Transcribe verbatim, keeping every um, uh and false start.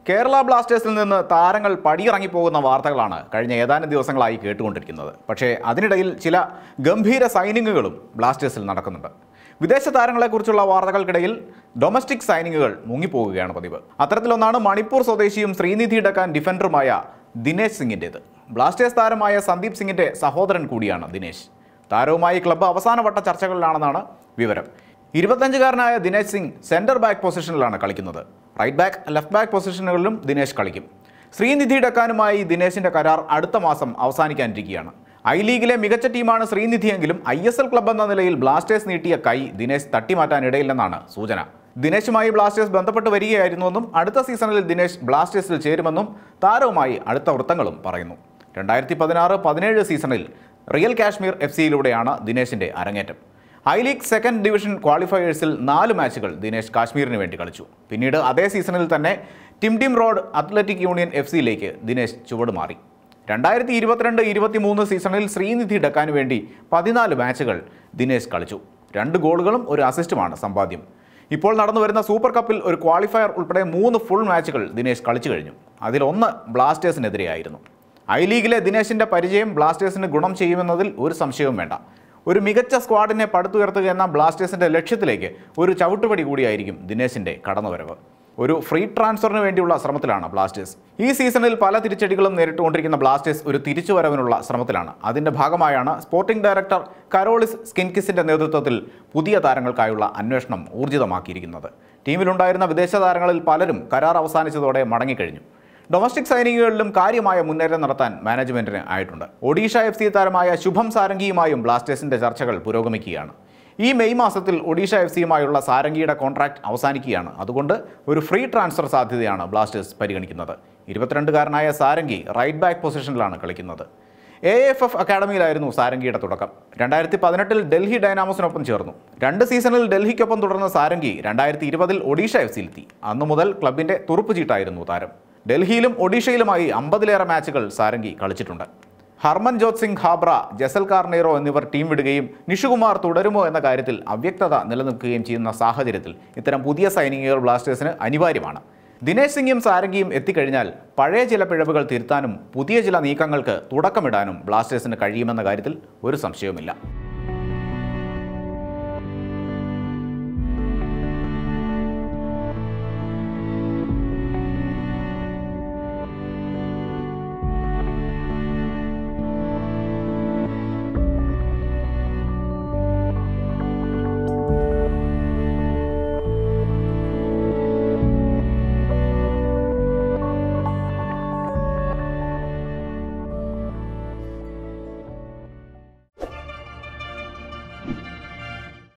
കേരള ബ്ലാസ്റ്റേഴ്സിൽ നിന്ന് താരങ്ങൾ പടിയിറങ്ങിപ്പോകുന്ന വാർത്തകളാണ് കഴിഞ്ഞ ഏതാനും ദിവസങ്ങളായി കേട്ടുകൊണ്ടിരിക്കുന്നത്. പക്ഷേ അതിനിടയിൽ ചില ഗംഭീര സൈനിങ്ങുകളും ബ്ലാസ്റ്റേഴ്സിൽ നടക്കുന്നുണ്ട്. വിദേശ താരങ്ങളെക്കുറിച്ചുള്ള വാർത്തകൾക്കിടയിൽ ഡൊമസ്റ്റിക് സൈനിങ്ങുകൾ മുങ്ങിപ്പോകുകയാണ് പതിവ്. അത്തരത്തിലൊന്നാണ് മണിപ്പൂർ സ്വദേശിയും ശ്രീനിധി ഡക്കാൻ ഡിഫൻഡറുമായ ദിനേശ് സിംഗിൻ്റേത്. ബ്ലാസ്റ്റേഴ്സ് താരമായ സന്ദീപ് സിംഗിൻ്റെ സഹോദരൻ കൂടിയാണ് ദിനേശ്. താരവുമായി ക്ലബ്ബ് അവസാനവട്ട ചർച്ചകളിലാണെന്നാണ് വിവരം. ഇരുപത്തഞ്ചുകാരനായ ദിനേശ് സിംഗ് സെൻറ്റർ ബാക്ക് പൊസിഷനിലാണ് കളിക്കുന്നത്. റൈറ്റ് ബാക്ക്, ലെഫ്റ്റ് ബാക്ക് പൊസിഷനുകളിലും ദിനേശ് കളിക്കും. ശ്രീനിധി ഡക്കാനുമായി ദിനേശിൻ്റെ കരാർ അടുത്ത മാസം അവസാനിക്കാനിരിക്കുകയാണ്. ഐ ലീഗിലെ മികച്ച ടീമാണ് ശ്രീനിധിയെങ്കിലും ഐ എസ് എൽ ക്ലബ്ബ് എന്ന നിലയിൽ ബ്ലാസ്റ്റേഴ്സ് നീട്ടിയ കൈ ദിനേശ് തട്ടിമാറ്റാനിടയില്ലെന്നാണ് സൂചന. ദിനേശുമായി ബ്ലാസ്റ്റേഴ്സ് ബന്ധപ്പെട്ട് വരികയായിരുന്നുവെന്നും അടുത്ത സീസണിൽ ദിനേശ് ബ്ലാസ്റ്റേഴ്സിൽ ചേരുമെന്നും താരവുമായി അടുത്ത വൃത്തങ്ങളും പറയുന്നു. രണ്ടായിരത്തി പതിനാറ് പതിനേഴ് സീസണിൽ റിയൽ കാശ്മീർ എഫ് സിയിലൂടെയാണ് ദിനേശിൻ്റെ അരങ്ങേറ്റം. ഐ ലീഗ് സെക്കൻഡ് ഡിവിഷൻ ക്വാളിഫയേഴ്സിൽ നാല് മാച്ചുകൾ ദിനേശ് കാശ്മീരിന് വേണ്ടി കളിച്ചു. പിന്നീട് അതേ സീസണിൽ തന്നെ Tiddim road athletic union F സിയിലേക്ക് ദിനേശ് ചുവടുമാറി. രണ്ടായിരത്തി ഇരുപത്തിരണ്ട് ഇരുപത്തി മൂന്ന് സീസണിൽ ശ്രീനിധി ഡക്കാനു വേണ്ടി പതിനാല് മാച്ചുകൾ ദിനേശ് കളിച്ചു. രണ്ട് ഗോളുകളും ഒരു അസിസ്റ്റുമാണ് സമ്പാദ്യം. ഇപ്പോൾ നടന്നു വരുന്ന സൂപ്പർ കപ്പിൽ ഒരു ക്വാളിഫയർ ഉൾപ്പെടെ മൂന്ന് ഫുൾ മാച്ചുകൾ ദിനേശ് കളിച്ചു കഴിഞ്ഞു. അതിലൊന്ന് ബ്ലാസ്റ്റേഴ്സിനെതിരെയായിരുന്നു. ഐ ലീഗിലെ ദിനേശിൻ്റെ പരിചയം ബ്ലാസ്റ്റേഴ്സിന് ഗുണം ചെയ്യുമെന്നതിൽ ഒരു സംശയവും വേണ്ട. ഒരു മികച്ച സ്ക്വാഡിനെ പടുത്തുയർത്തുക എന്ന ബ്ലാസ്റ്റേഴ്സിൻ്റെ ലക്ഷ്യത്തിലേക്ക് ഒരു ചവിട്ടുപടി കൂടിയായിരിക്കും ദിനേശിൻ്റെ കടന്നുവരവ്. ഒരു ഫ്രീ ട്രാൻസ്ഫറിന് വേണ്ടിയുള്ള ശ്രമത്തിലാണ് ബ്ലാസ്റ്റേഴ്സ്. ഈ സീസണിൽ പല തിരിച്ചടികളും നേരിട്ടുകൊണ്ടിരിക്കുന്ന ബ്ലാസ്റ്റേഴ്സ് ഒരു തിരിച്ചുവരവിനുള്ള ശ്രമത്തിലാണ്. അതിൻ്റെ ഭാഗമായാണ് സ്പോർട്ടിംഗ് ഡയറക്ടർ കരോളിസ് സ്കിൻകിസിൻ്റെ നേതൃത്വത്തിൽ പുതിയ താരങ്ങൾക്കായുള്ള അന്വേഷണം ഊർജിതമാക്കിയിരിക്കുന്നത്. ടീമിലുണ്ടായിരുന്ന വിദേശ താരങ്ങളിൽ പലരും കരാർ അവസാനിച്ചതോടെ മടങ്ങിക്കഴിഞ്ഞു. ഡൊമസ്റ്റിക് സൈനികകളിലും കാര്യമായ മുന്നേറ്റം നടത്താൻ മാനേജ്മെന്റിന് ആയിട്ടുണ്ട്. ഒഡീഷ എഫ് സി താരമായ ശുഭം സാരംഗിയുമായും ബ്ലാസ്റ്റേഴ്സിന്റെ ചർച്ചകൾ പുരോഗമിക്കുകയാണ്. ഈ മെയ് മാസത്തിൽ ഒഡീഷ എഫ് സിയുമായുള്ള സാരംഗിയുടെ കോൺട്രാക്ട് അവസാനിക്കുകയാണ്. അതുകൊണ്ട് ഒരു ഫ്രീ ട്രാൻസ്ഫർ സാധ്യതയാണ് ബ്ലാസ്റ്റേഴ്സ് പരിഗണിക്കുന്നത്. ഇരുപത്തിരണ്ടുകാരനായ സാരംഗി റൈറ്റ് ബാക്ക് പൊസിഷനിലാണ് കളിക്കുന്നത്. എ എഫ് എഫ് അക്കാഡമിയിലായിരുന്നു സാരംഗിയുടെ തുടക്കം. രണ്ടായിരത്തി പതിനെട്ടിൽ ഡൽഹി ഡൈനാമോസിനൊപ്പം ചേർന്നു. രണ്ട് സീസണിൽ ഡൽഹിക്കൊപ്പം തുടർന്ന സാരംഗി രണ്ടായിരത്തി ഇരുപതിൽ ഒഡീഷ എഫ് സിയിലെത്തി. അന്നു മുതൽ ക്ലബിന്റെ തുറുപ്പുചീട്ടായിരുന്നു താരം. ഡൽഹിയിലും ഒഡീഷയിലുമായി അമ്പതിലേറെ മാച്ചുകൾ സാരംഗി കളിച്ചിട്ടുണ്ട്. ഹർമൻജോത് സിംഗ് ഹാബ്ര, ജസൽ കാർണേറോ എന്നിവർ ടീം വിടുകയും നിഷുകുമാർ തുടരുമോ എന്ന കാര്യത്തിൽ അവ്യക്തത നിലനിൽക്കുകയും ചെയ്യുന്ന സാഹചര്യത്തിൽ ഇത്തരം പുതിയ സൈനിങ്ങുകൾ ബ്ലാസ്റ്റേഴ്സിന് അനിവാര്യമാണ്. ദിനേശ് സിംഗും സാരംഗിയും എത്തിക്കഴിഞ്ഞാൽ പഴയ ചില പിഴവുകൾ തിരുത്താനും പുതിയ ചില നീക്കങ്ങൾക്ക് തുടക്കമിടാനും ബ്ലാസ്റ്റേഴ്സിന് കഴിയുമെന്ന കാര്യത്തിൽ ഒരു സംശയവുമില്ല.